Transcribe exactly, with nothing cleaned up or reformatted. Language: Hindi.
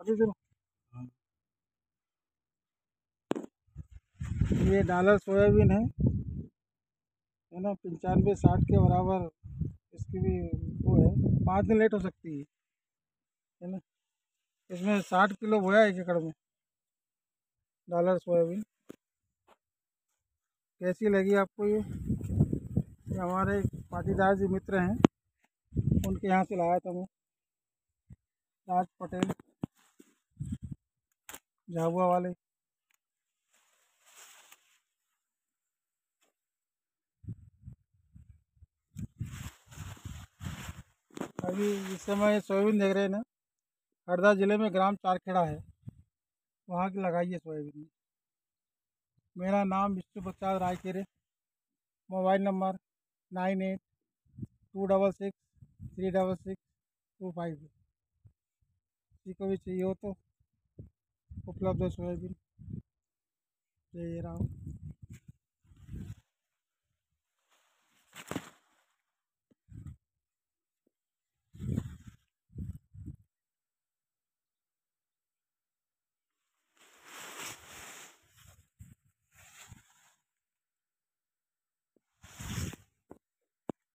अभी सुनो। ये डॉलर सोयाबीन है है ना, पंचानवे साठ के बराबर इसकी भी वो है। पाँच दिन लेट हो सकती है है ना। इसमें साठ किलो बोया एक एकड़ में डॉलर सोयाबीन। कैसी लगी आपको ये? ये हमारे पाटीदार जी मित्र हैं, उनके यहाँ से लाया था मैं, राज पटेल झाबुआ वाले। अभी इस समय ये सोयाबीन देख रहे हैं ना, हरदा जिले में ग्राम चारखेड़ा है, वहाँ की लगाई है सोयाबीन। मेरा नाम Vishnu Prasad Raikhere. Mobile number nine eight two double six three double six two five. किसी को भी चाहिए हो तो उपलब्ध है सोयाबीन। ये रहा।